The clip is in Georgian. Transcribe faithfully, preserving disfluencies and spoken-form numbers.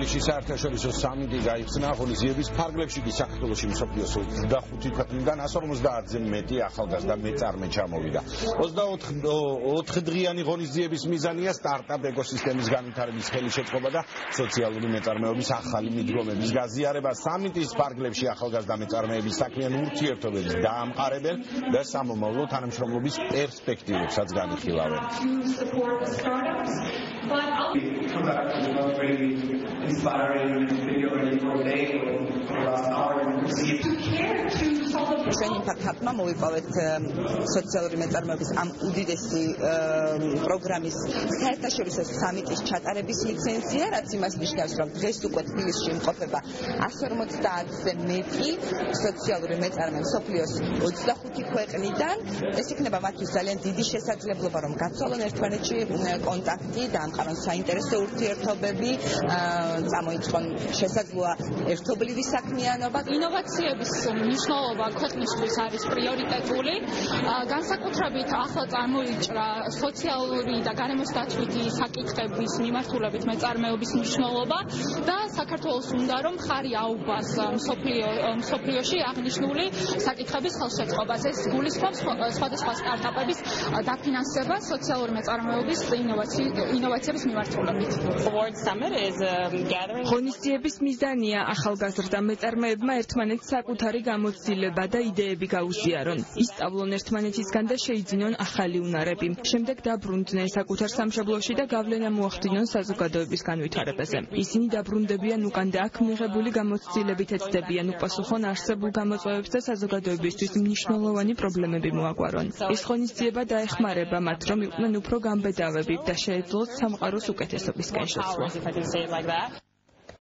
თბილისში საერთაშორისო სამიტი გაიხსნა ღონისძიების ფარგლებში კი საქართველოში მსოფლიოს ოცდახუთი ქვეყნიდან εκατს ორმოცდაათზე მეტი ახალგაზრდა მეწარმე ჩამოვიდა. ოცდაოთხ დღიანი ღონისძიების მიზანია სტარტაპ ეკოსისტემის განვითარების ხელშეწყობა და სოციალური მეწარმეობის ახალი მიდგომების გაზიარება. სამიტის ფარგლებში ახალგაზრდა მეწარმეების საქმიანი ურთიერთობების დაამყარებელ და სამომავლო თანამშრომლობის პერსპექტივებსაც განიხილავენ. Really inspiring video already for the day or for the last hour and see to care to solve ჩვენ იმპაქტმა მოვიპოვეთ სოციალური მეწარმეობის ამ უდიდესი პროგრამის საერთაშორისო სამიტის ჩატარების ლიცენზია, რაც იმას ნიშნავს, რომ დღეს უკვე თბილისში იმყოფება εκατს ორმოცდაათზე მეტი სოციალური მეწარმე მსოფლიოს ოცდახუთი ქვეყნიდან. ეს იქნება მათთვის ძალიან დიდი შესაძლებლობა, რომ გაცვალონ ერთმანეთში კონტაქტი, დაამყარონ საინტერესო ურთიერთობები, წამოიწყონ შესაძლოა ერთობლივი საქმიანობა. ინოვაციების მნიშვნელობა ქვეყნისთვის არის პრიორიტეტული. განსაკუთრებით ახლა წარმოიჭრა სოციალური და გარემოს დაცვითი საკითხების მიმართულებით მეწარმეობის მნიშვნელობა და საქართველოს უნდა რომ ხარი აუბას მსოფლიოში აღნიშნული საკითხების ხელშეწყობას. ეს გულისხმობს სხვადასხვა სტარტაპების დაფინანსება სოციალური მეწარმეობის ინოვაციების მიმართულებით. ღონისძიების მიზანია ახალგაზრდა მეწარმეებმა ერთმანეთს საკუთარი გამოცდილება და იდეები გაუზიარონ. ისწავლონ ერთმანეთისგან და შეიძინონ ახალი უნარები. შემდეგ დაბრუნდნენ საკუთარ სამშობლოში და გავლენა მოახდინონ საზოგადოების განვითარებაზე. ისინი დაბრუნდებიან უკან და აქ მიღებული გამოცდილებით ეცდებიან უპასუხონ არსებულ გამოწვევებს და საზოგადოებისთვის მნიშვნელოვანი პრობლემები მოაგვარონ. ეს ღონისძიება დაეხმარება მათ, რომ იყვნენ უფრო გამბედავები და შეეძლოთ სამყაროს უკეთესობისკენ შეცვლა.